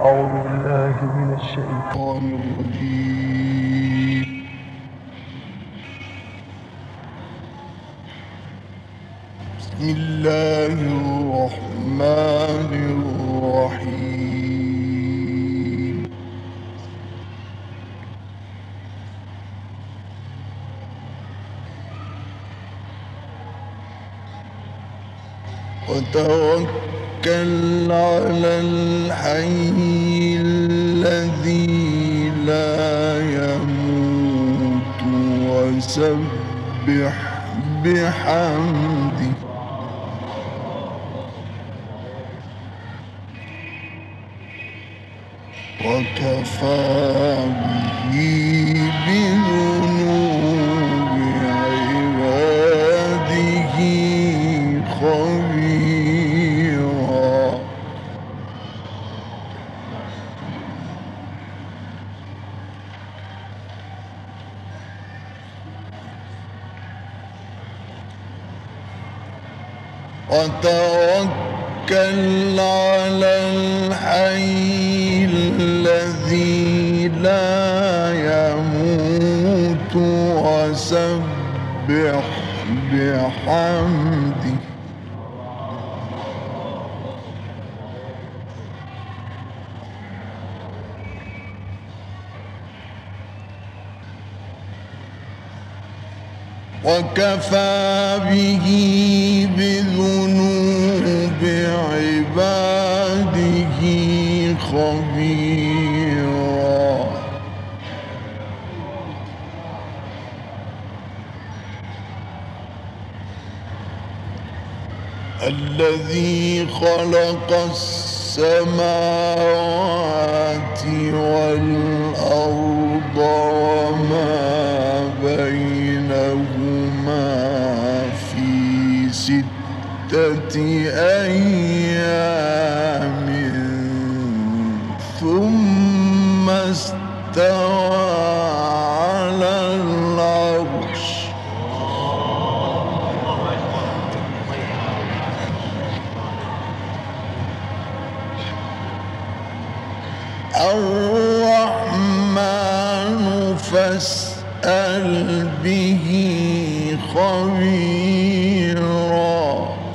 أعوذ بالله من الشيطان الرجيم. بسم الله الرحمن الرحيم. وتوكل على الحي الذي لا يموت وسبح بحمده وكفى به بذنوب عباده خبيرا. وتوكل على الحي الذي لا يموت وسبح بحمده وكفى به بذنوب عباده خبيرا. الذي خلق السماوات والأرض وما بينهما في 6 أيام ثم استوى على العرش. الرحمن فاسأل به خبيرا.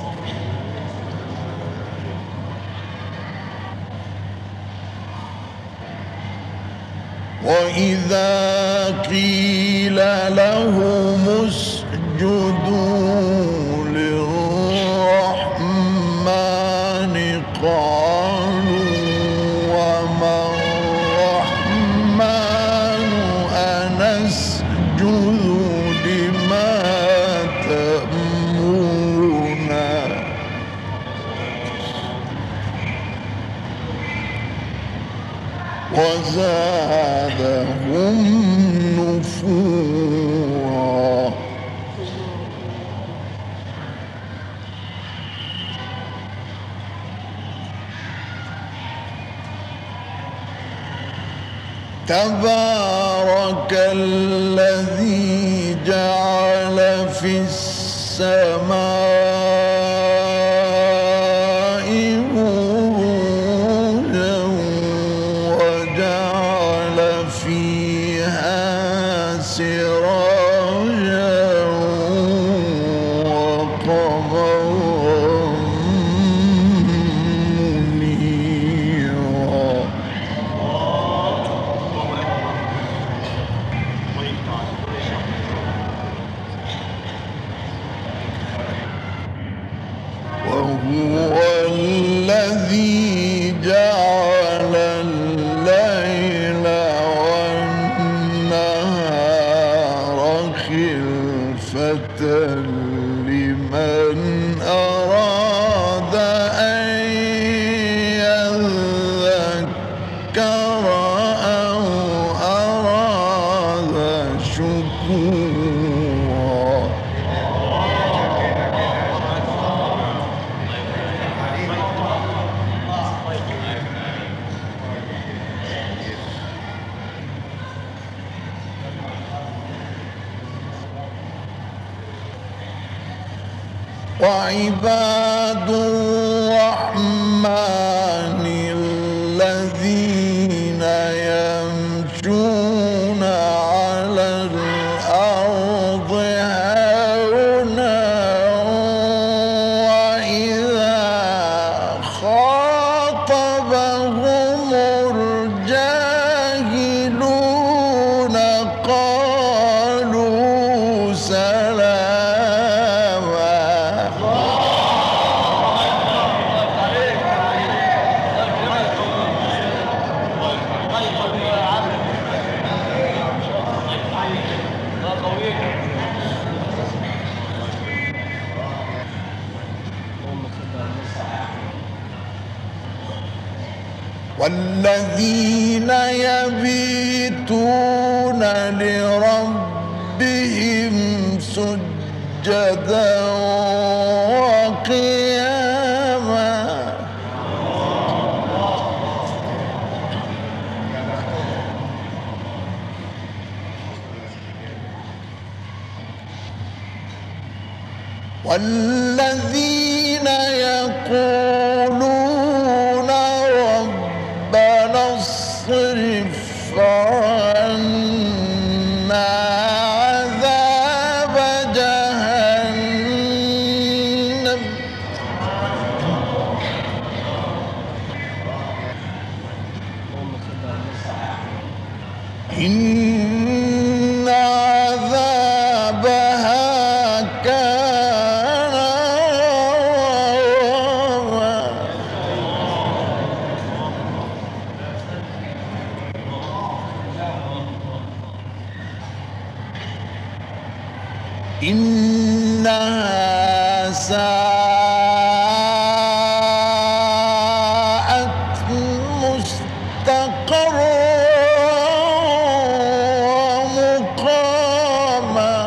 وإذا قيل لهم اسجدوا للرحمن قالوا وما الرحمن أنسجد لما تأمرنا. وزادهم نفورا. تبارك الذي جعل في السماء بروجا وجعل فيها سراجا وقمرا منيرا. وهو الذي جعل الليل والنهار خلفة لمن أراد أن يذكر أو أراد شكورا. وعباد الرحمن الذين والذين يبيتون لربهم سجدا وقياما والذين يقولون ربنا اصرف عنا عذاب جهنم إن عذابها كان غراما إنها ساءت مستقرا ومقاما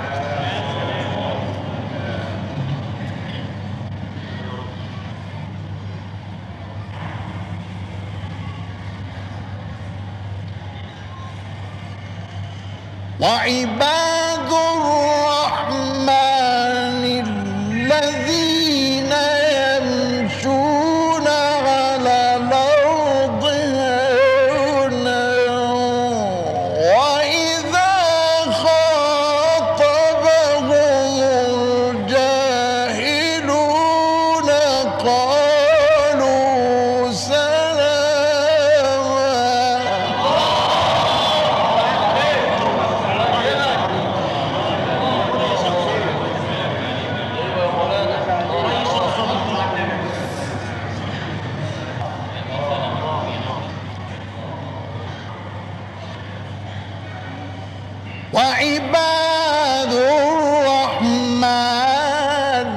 وعباد الرحمن الذين يمشون على الأرض هونا وإذا خاطبهم الجاهلون قالوا سلاما وعباد الرحمن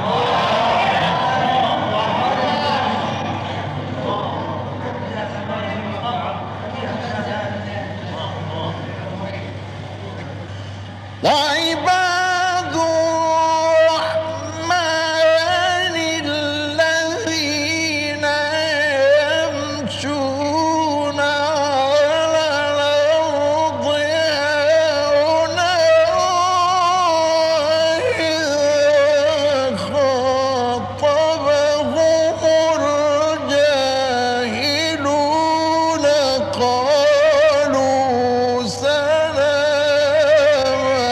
وعباد الرحمن الذين يمشون على الأرض هونا وإذا خاطبهم الجاهلون قالوا سلاما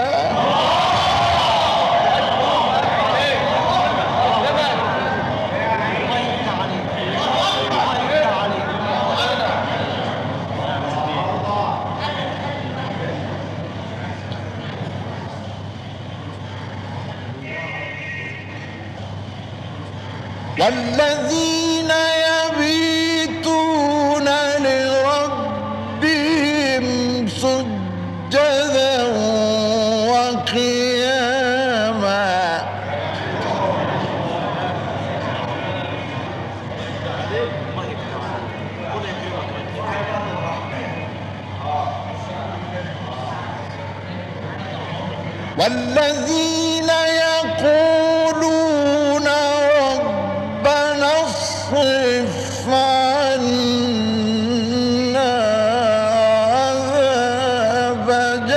والذين يبيتون لربهم سجدا وقياما والذين يقولون ربنا اصرف عنا عذاب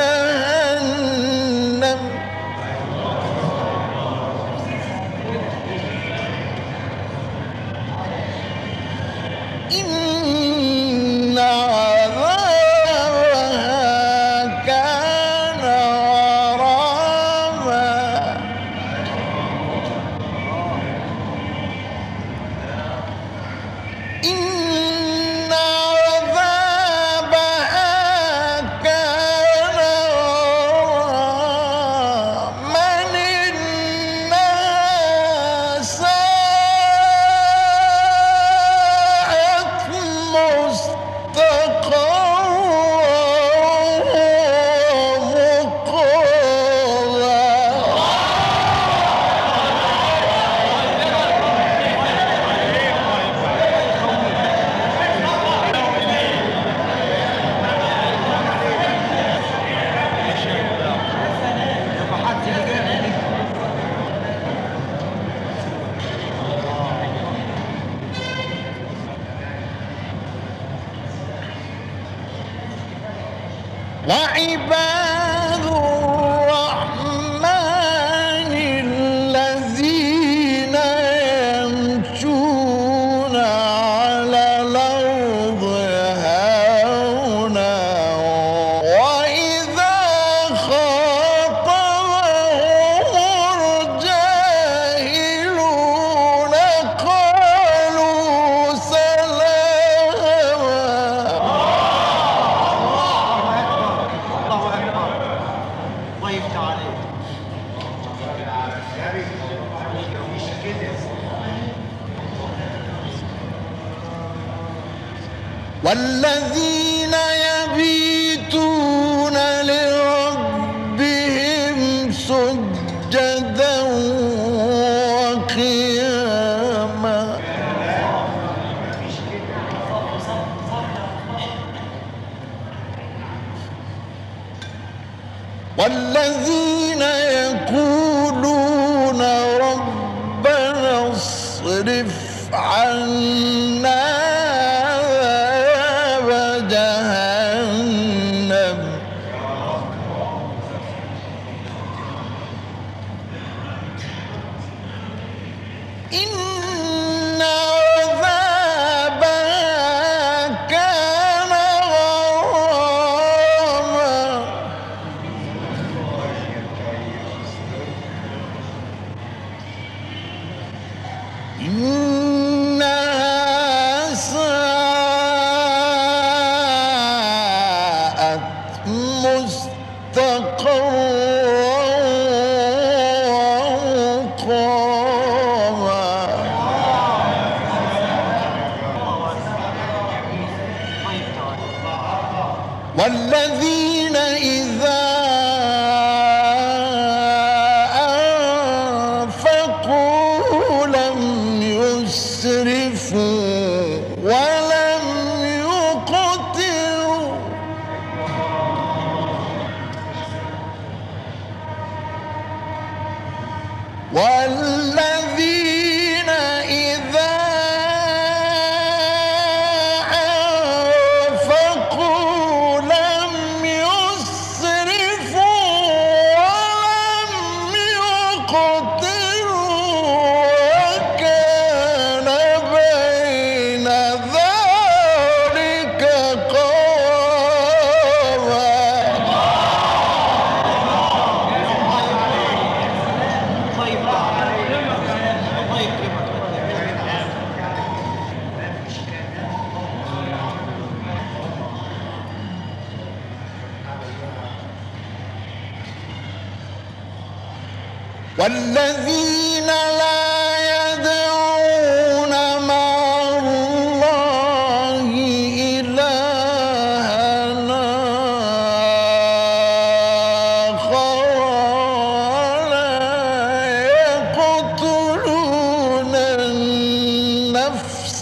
جهنم إن عذابها كان غراما إن عذابها كان غراما إنها ساءت وعباد الرحمن الذين يمشون على الأرض هونا وإذا خاطبهم الجاهلون قالوا سلاما. والذين يبيتون لربهم سجدا وقياما والذين يقولون ربنا اصرف عنا جهنم إن عذابها كان غراما إنها ساءت مستقرا ومقاما والذين إذا أنفقوا لم يسرفوا ولم يقتروا والذين إذا أنفقوا لم يسرفوا ولم يقتروا وكان بين ذلك قواما. والذين لا يدعون مع الله إلهًا آخر ولا يقتلون النفس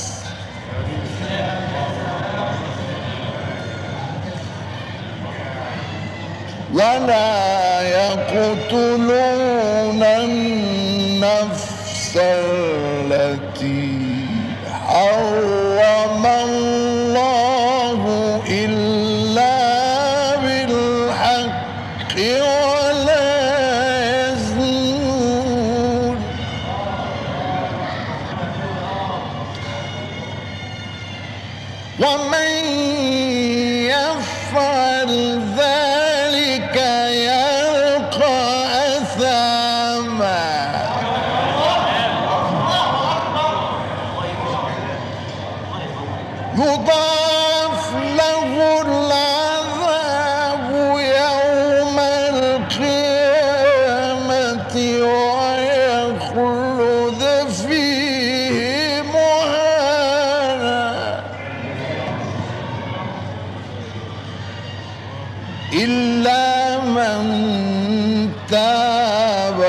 التي حرم الله إلا بالحق ولا يزنون ومن يفعل ذلك يلقى أثاما يضاعف له العذاب يوم القيامة ويخلد فيه مهانا إلا من تاب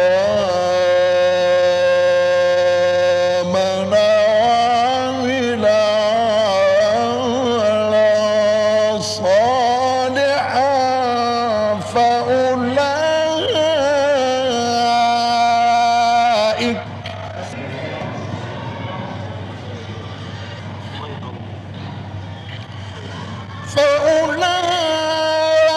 وآمن وعمل صالحا فأولئك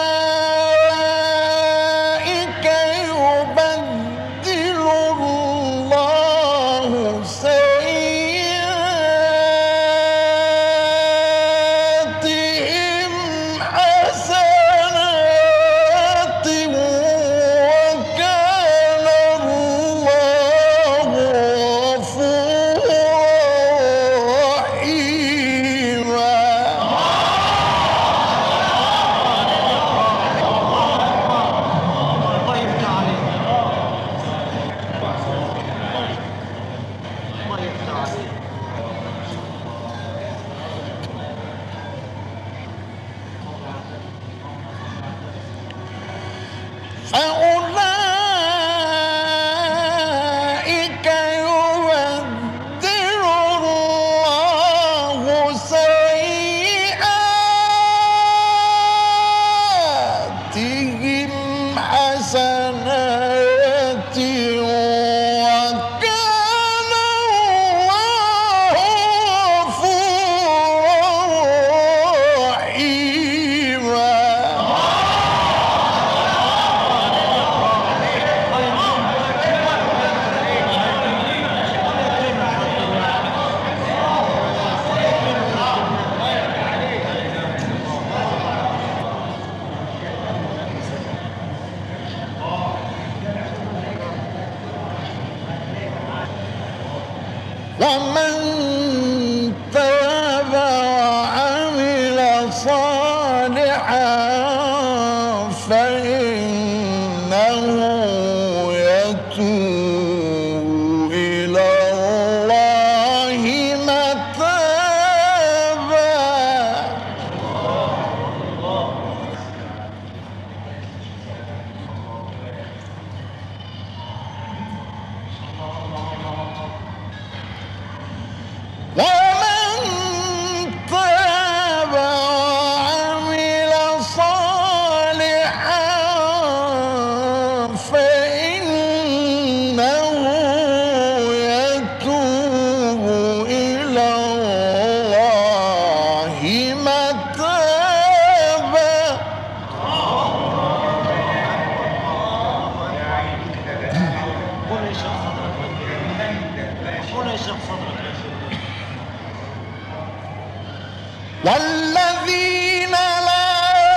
فأولئك يبدل الله سيئاتهم حسنات وكان الله غفورا رحيما. ومن تاب وعمل صالحا فإنه يتوب إلى الله متابا. ومن تاب وعمل صالحا فإنه يتوب إلى الله متابا. والذين لا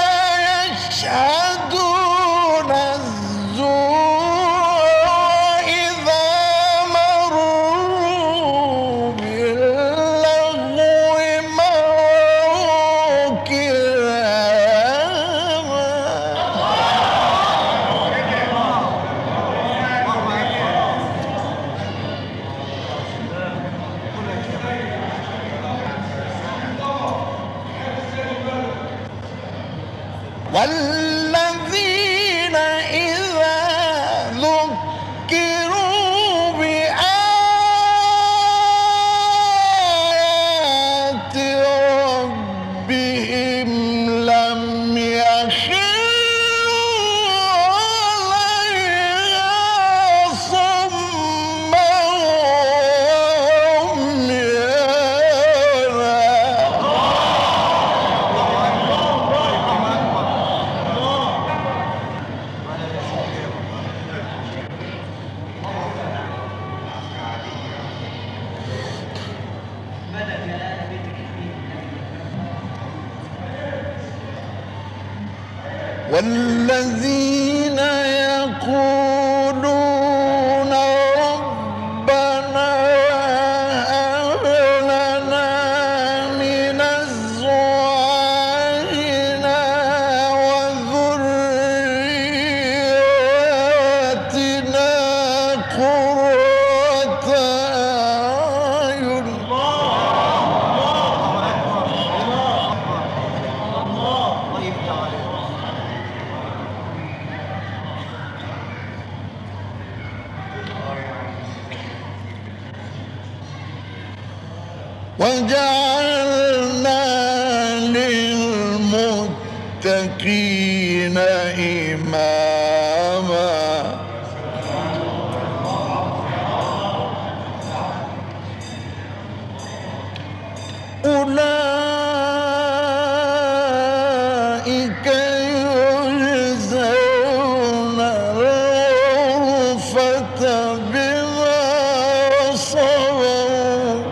يشهدون الزور إذا مروا باللغو مروا كراما. والذين إذا ذكروا بآيات ربهم لم يخروا عليها صما والذين يقولون ربنا هب لنا من أزواجنا وذرياتنا قرة أعين. وجعلنا للمتقين إماما. أولئك يجزون الغرفة بما صبروا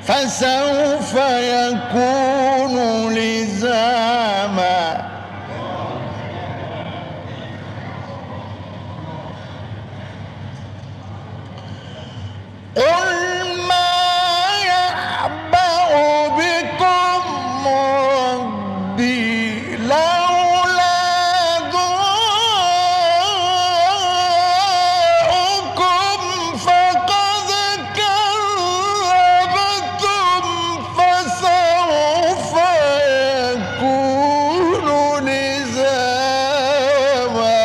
فسوف يكون لزاما. قل ما يعبأ بكم ربي لولا دعاؤكم فقد كذبتم فسوف يكون لزاما.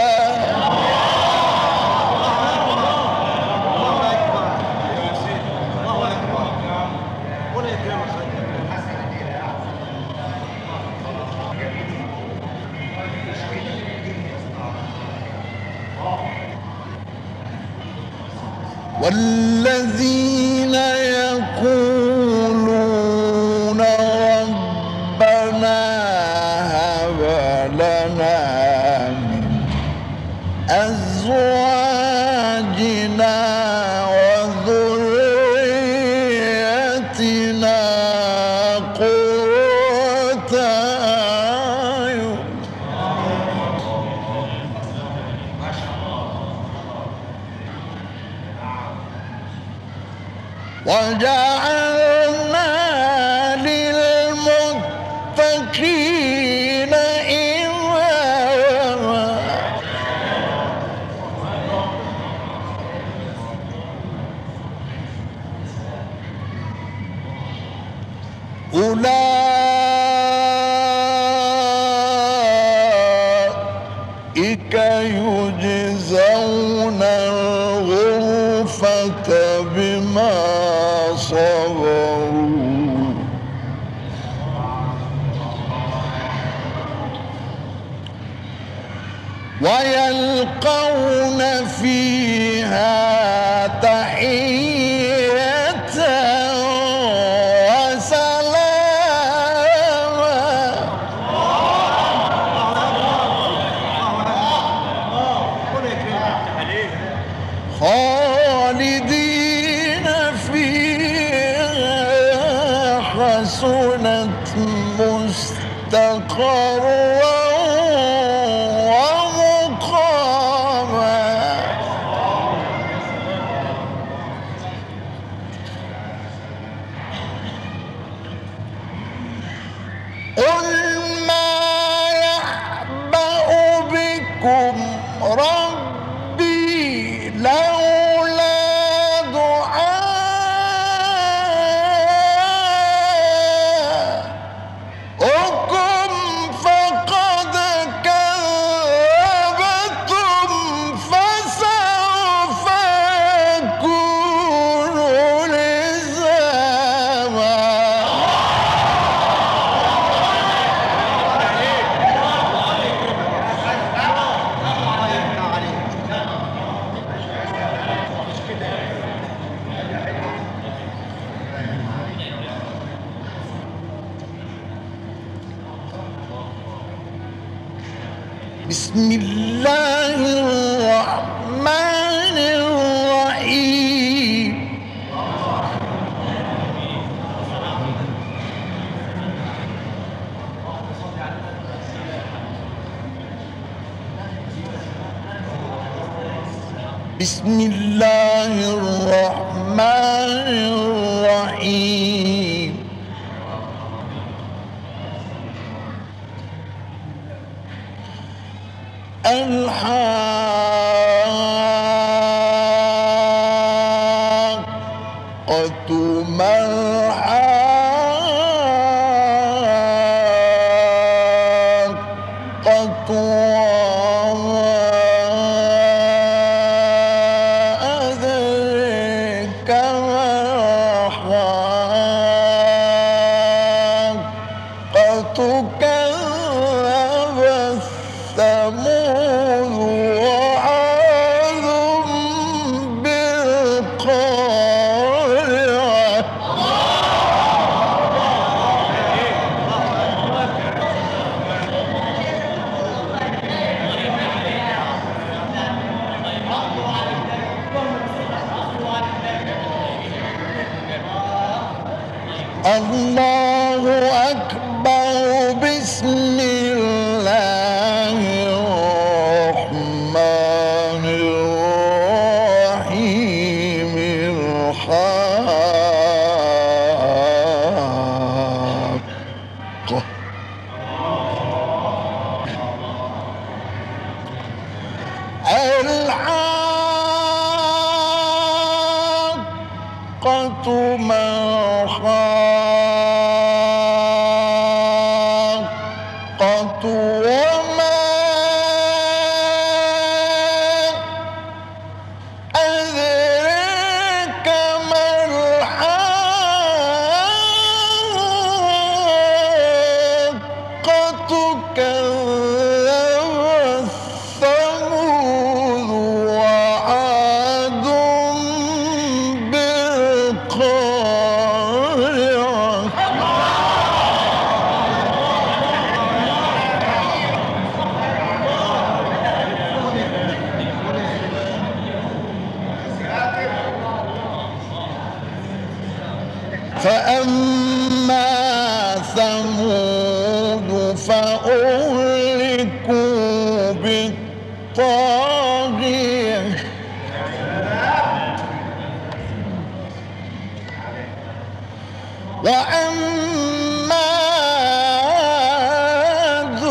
والذين يقولون ربنا هب لنا من أزواجنا وذريتنا قرة أعين وجعلنا للمتقين إماما. أولئك يجزون الغرفة بما صبروا ويلقون فيها تحية وسلاما. خالدين فيها حسنت مستقرا ومقاما. قل ما يعبأ بكم ربي لولا دعاؤكم فقد كذبتم فسوف يكون لزاما. بسم الله الرحمن الرحيم. بسم الله الرحمن الرحيم. الحاقة ما الحاقة وما أدريك ما الحاقة كذبت ثمود الله أكبر. بسم الله الرحمن الرحيم. الحاقة الحاقة ما الحاقة وما أدراك ما الحاقة. كذب ثمود وعاد بالقارعة. فأما ثمود فأهلكوا بالطاغية. وأما عاد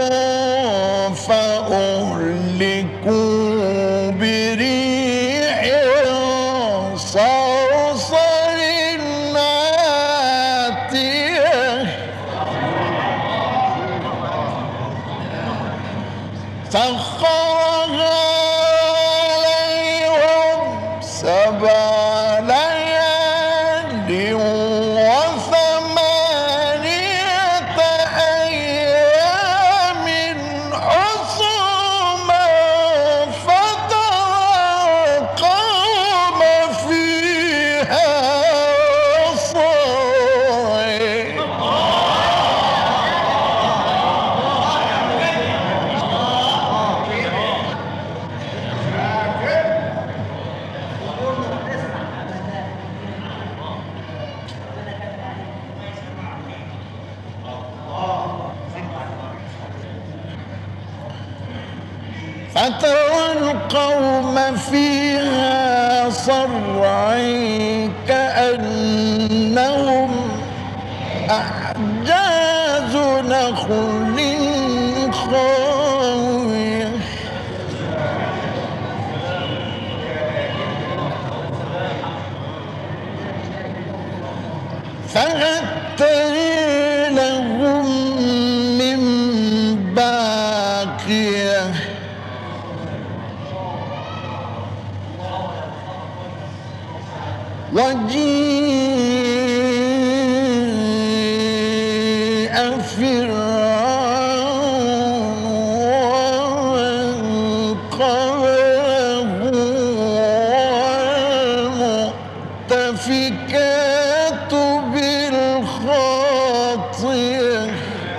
فأهلكوا بريح صرصر عاتية. سخرها عليهم 7 ليال و8 أيام حسوما فترى القوم فيها صرعى. فترى القوم فيها صرعى كأنهم أعجاز نخل خاوية. فهل ترى لهم من باقية. وجيء فرعون ومن قبله والمؤتفكات بالخاطئة.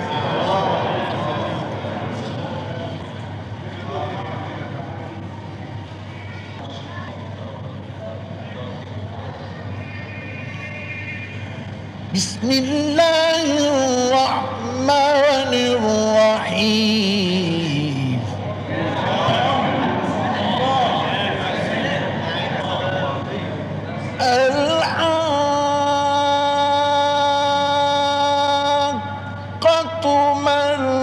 بسم الله الرحمن الرحيم. الحاقة ما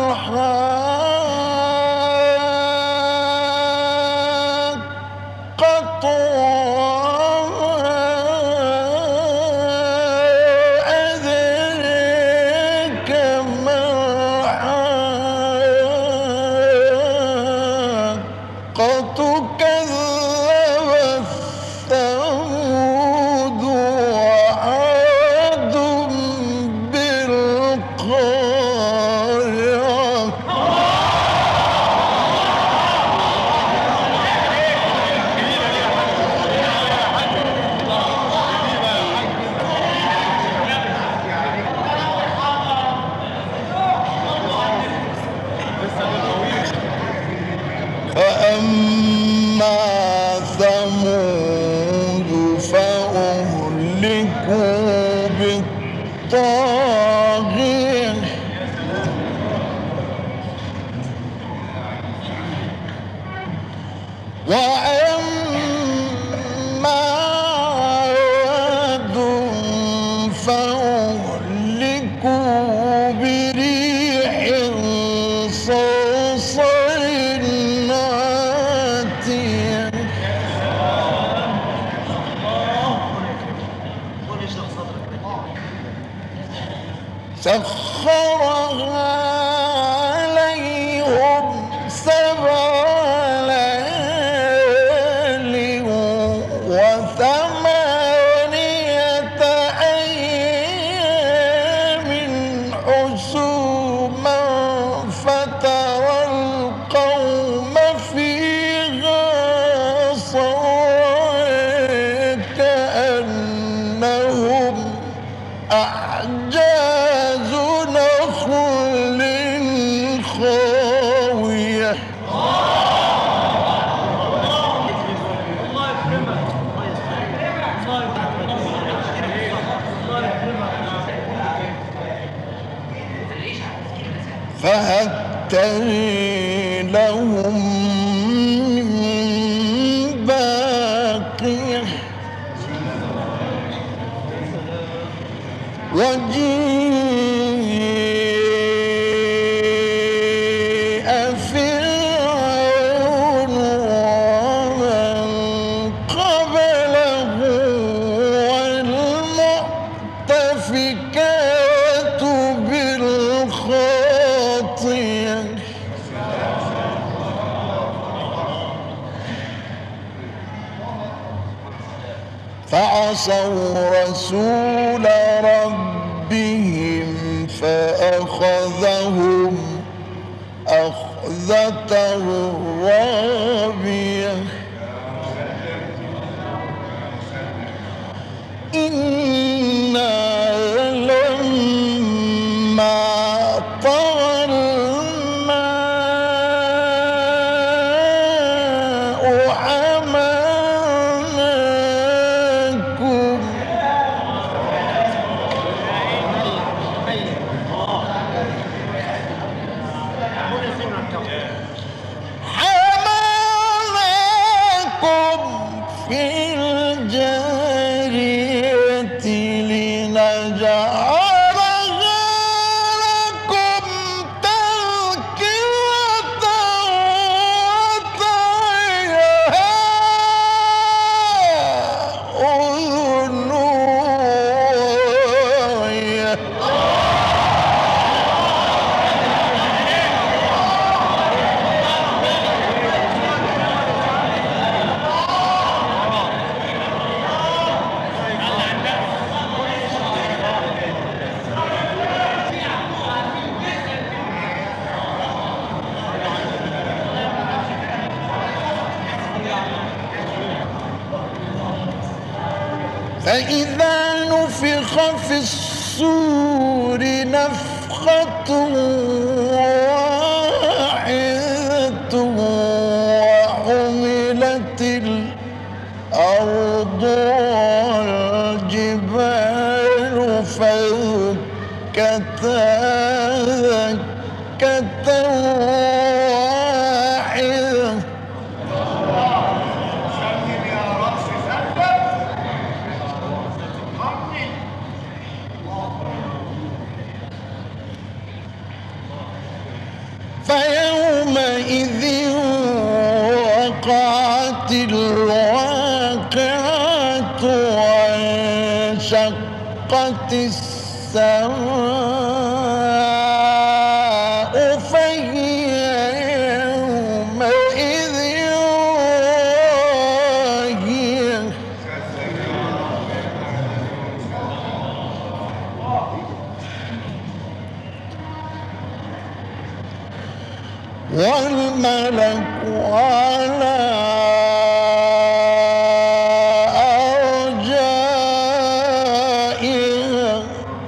الحاقة قد كذب ثمود وعاد بالقارعة. فأما ثمود فأهلكوا بالطاغية. طاغية وأما عاد فأهلكوا بريح صرصر عاتية سخرها عليهم 7 ليال و8 أيام حسوما فترى القوم فيها صرعى كأنهم أعجاز نخل خاوية فهل ترى لهم من باقية وجيء فرعون ومن قبله والمؤتفكات بالخاطئة فعصوا رسول ربهم فأخذهم أخذة رابية إنا لما طغى الماء حملناكم في الجارية لنجعلها لكم تذكرة وتعيها أذن واعية فإذا نفخ في الصور نفخة واحدة وحملت الأرض والجبال فدكتا دكة واحدة فيومئذ وقعت الواقعة وانشقت السماء فهي يومئذ واهية والملك على أرجائها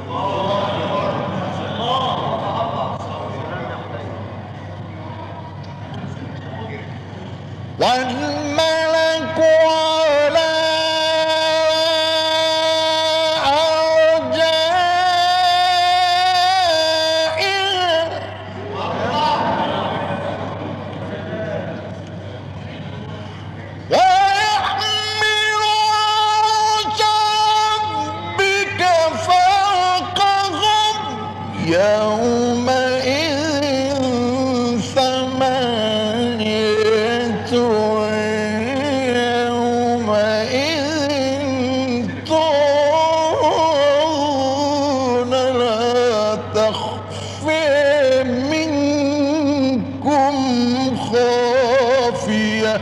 والملك على أرجائها الخالية.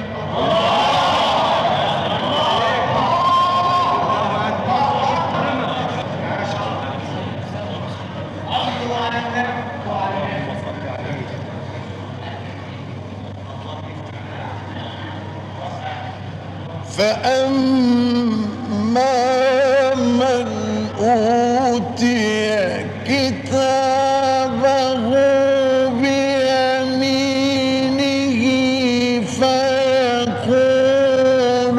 فأما من أوتي كتابه بيمينه فيقول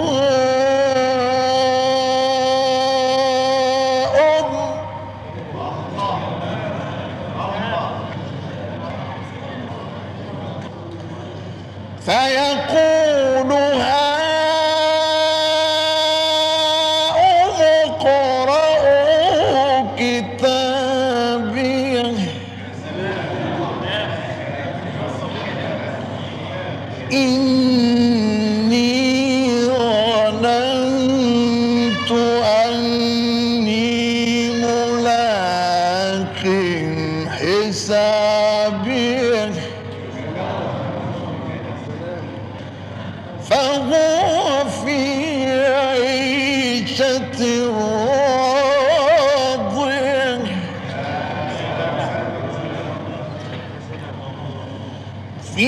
هاؤم اقرءوا كتابيه إني ظننت أني ملاق حسابيه فهو في عيشة راضية في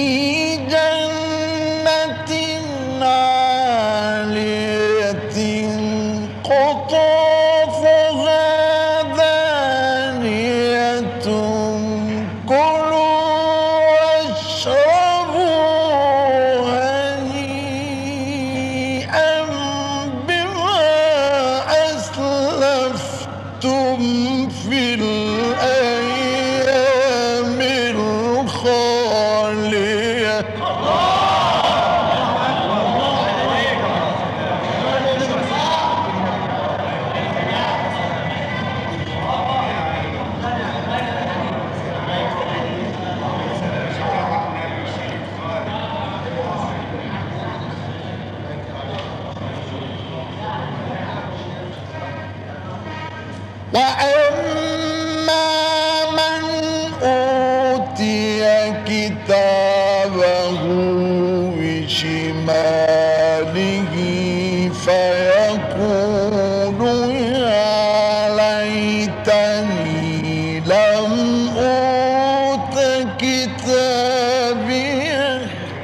جنة عالية قطوفها دانية كلوا واشربوا هنيئا بما أسلفتم في الأيام الخالية. وأما من أوتي كتابه بشماله فيقول يا ليتني لم أوت كتابيه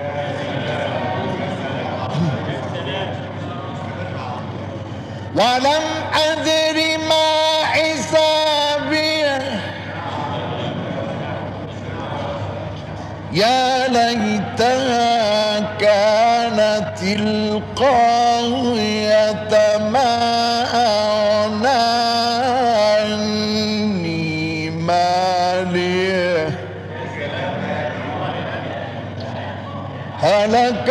ولم أدر ما حسابيه يا ليتها كانت القاضية ما أغنى عني ماليه هلك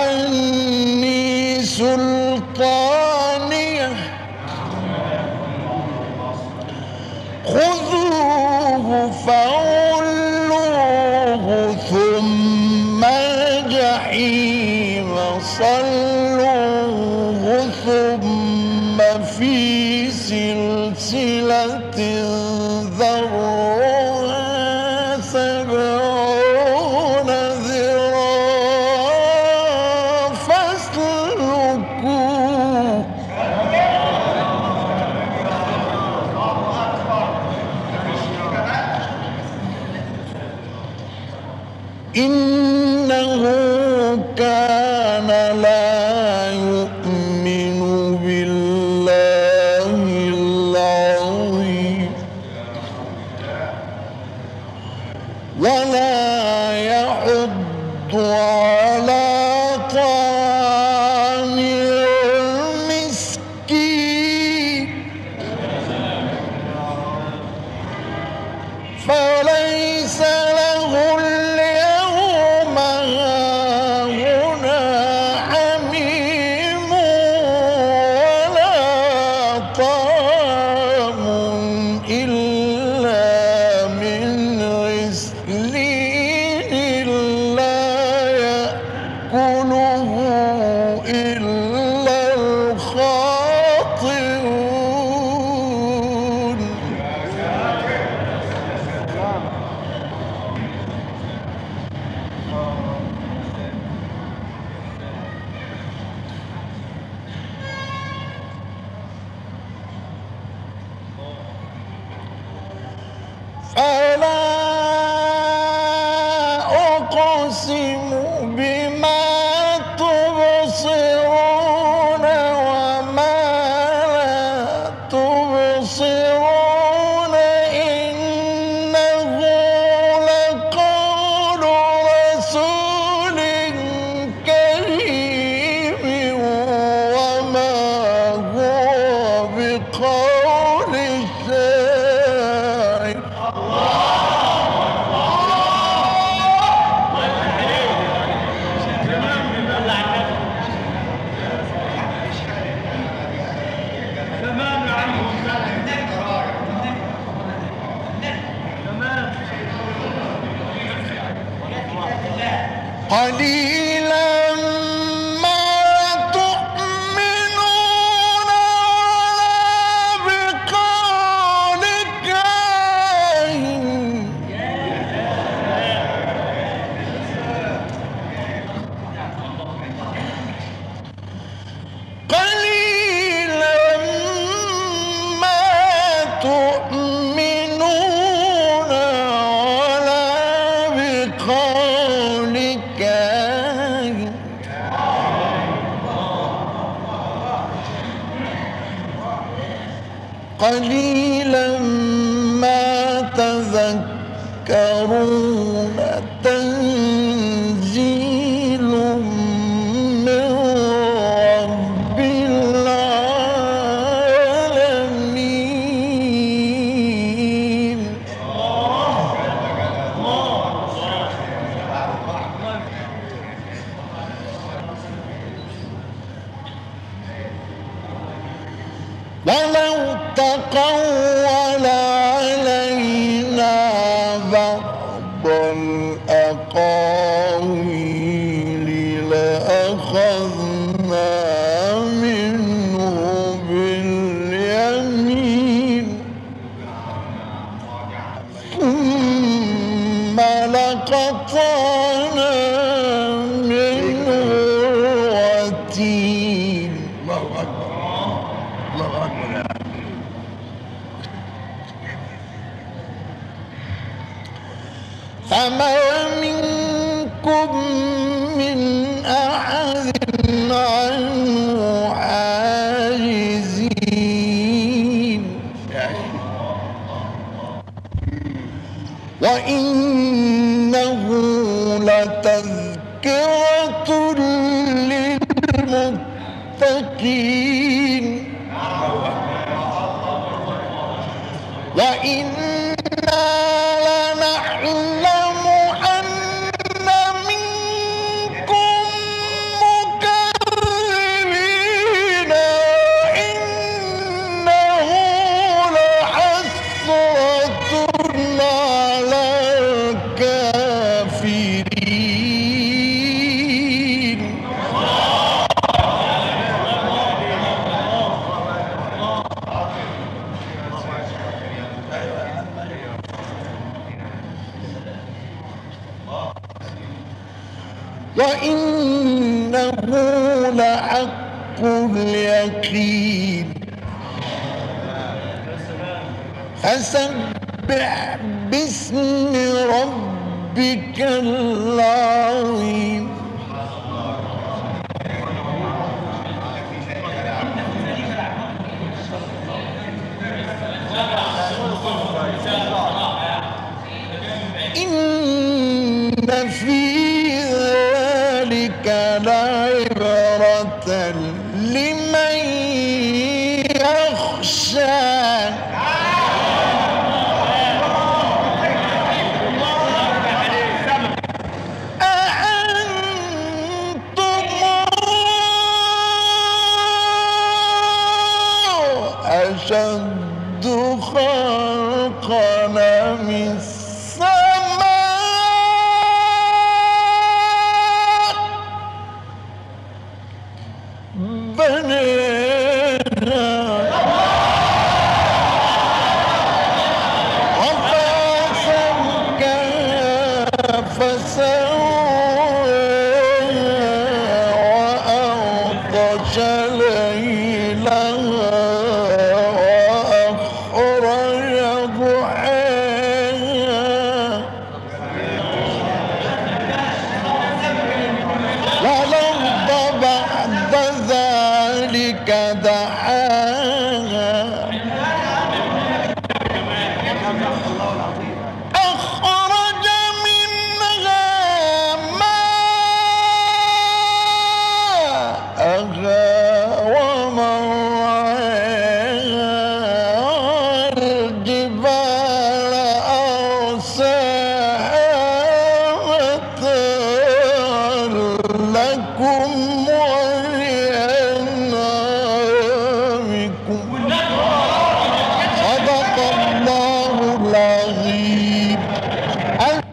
عني سلطانيه خذوه فغلوه ثم الجحيم صلوه ثم في سلسلة ذرعها 70 ذراعا فاسلكوه إنه كان لا يؤمن بالله العظيم ولا يحض على طعام المسكين فليس له اليوم هاهنا حميم ولا طعام إلا من غسلين لا يأكله إلا الخاطئون قليلا ما تؤمنون ولا بقول كاهن قليلا ما تؤمنون ولا بقول كاهن قليلا ما تذكرون تنزيل من رب العالمين ولو تقول علينا بعض الأقاويل لأخذنا منه باليمين ثم لقطعنا منه الوتين. الله أكبر الله أكبر. فما منكم من أحد عنه عاجزين وإنه لتذكرة للمتقين وإنا لنعلم أن منكم مكذبين إنه لحسرة على الكافرين. وإنه لحق اليقين فسبح باسم ربك العظيم. إن في ذلك لعبرة لمن يخشى. أأنتم أشد خلقا من السماء بنينا وفسواها فسواها وأغطش ليلها وأخرج ضحاها والأرض بعد ذلك دحاها أخرج منها ماءها ومرعاها والجبال أرساها متاعا لكم ولأنعامكم. صدق الله العظيم.